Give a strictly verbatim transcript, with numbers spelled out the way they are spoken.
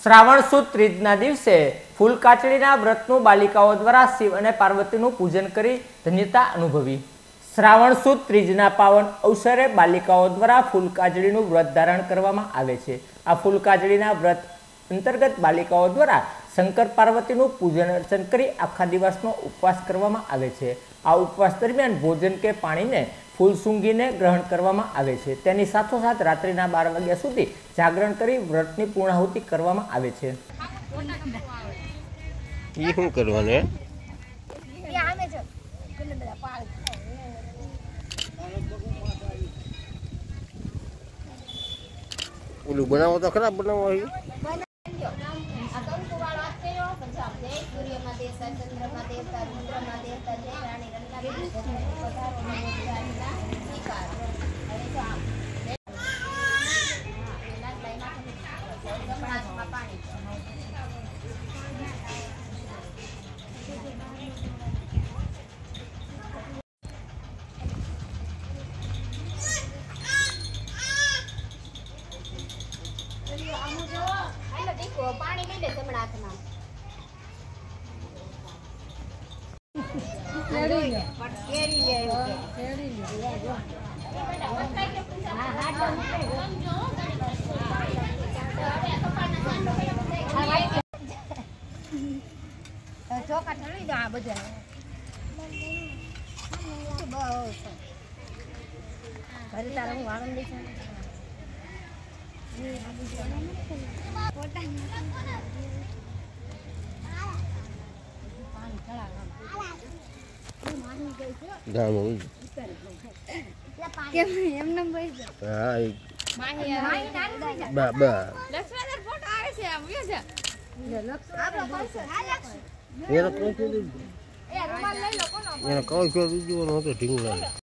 શ્રાવણ સુદ ત્રીજના દિવસે ફૂલકાચડીના વ્રતનું બાલિકાઓ દ્વારા શિવ અને પાર્વતીનું પૂજન કરી ધન્યતા અનુભવી। શ્રાવણ સુદ ત્રીજના પાવન અવસરે બાલિકાઓ દ્વારા ફૂલકાચડીનું વ્રત ધારણ કરવામાં આવે છે। આ ફૂલકાચડીના વ્રત અંતર્ગત બાલિકાઓ દ્વારા શંકર પાર્વતીનું પૂજન અર્ચન કરી આખા દિવસનો ઉપવાસ કરવામાં આવે છે। આ ઉપવાસ દરમિયાન ભોજન કે પાણીને ફૂલ સૂંઘીને ગ્રહણ કરવામાં આવે છે। તેની સાથોસાથ રાત્રિના બાર વાગ્યા સુધી જાગરણ કરી વ્રતની પૂર્ણાહુતિ કરવામાં આવે છે। ये શું કરવાને ઓલું બનાવો તો ખરાબ બનાવો હોય पानी ले ले तमड़ा हाथમાં કેરી લે કેરી લે કેરી લે જો હા હા ચોકા ઠરી દો આ બધા બસ ઘરે તારે હું વાળન દે છે કહું છું